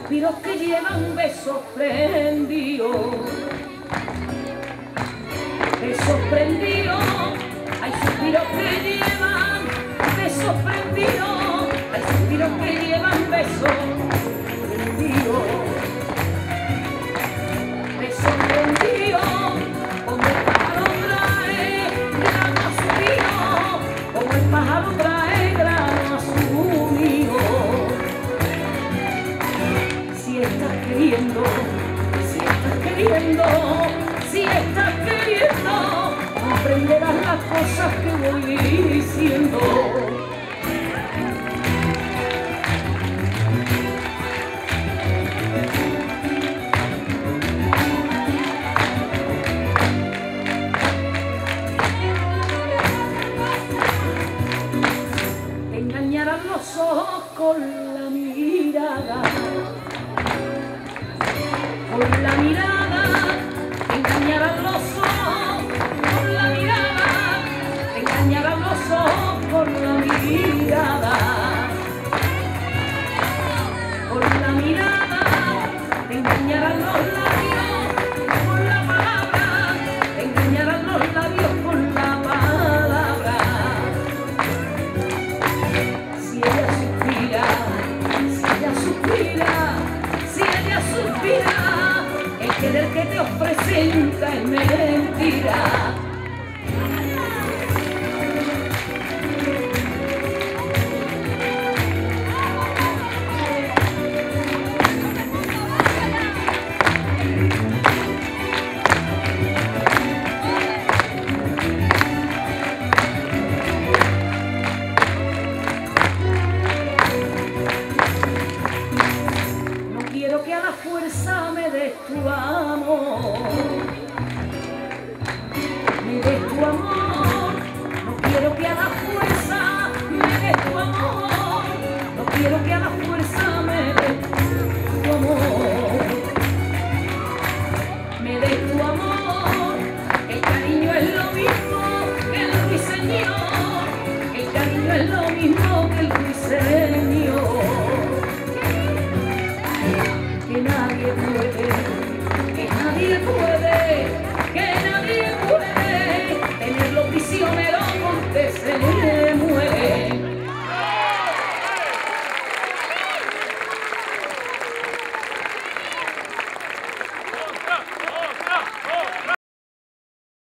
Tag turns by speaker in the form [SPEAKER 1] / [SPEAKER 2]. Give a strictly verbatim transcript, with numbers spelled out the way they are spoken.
[SPEAKER 1] suspiros que llevan besos prendidos, besos prendidos, hay suspiros que llevan besos prendidos, hay suspiros que llevan besos prendidos, besos prendidos, como el pájaro trae grano a su nido, como el pájaro trae grano a su nido. Si estás queriendo, si estás queriendo, si estás queriendo, comprenderás las cosas que voy diciendo. Te engañarán los ojos con la mirada, con la mirada, te engañarán los ojos, con la mirada, te engañarán los ojos con la mirada, con la mirada, te engañarán los labios con la palabra, te engañarán los labios con la palabra. Si ella suspira, si ella suspira, si ella suspira, el querer que te presenta es mentira. No quiero que a la fuerza me des tu amor, me des tu amor, no quiero que a la fuerza me des tu amor, no quiero que a la fuerza me des tu amor, me des tu amor, el cariño es lo mismo que el ruiseñor, el cariño es lo mismo que el ruiseñor.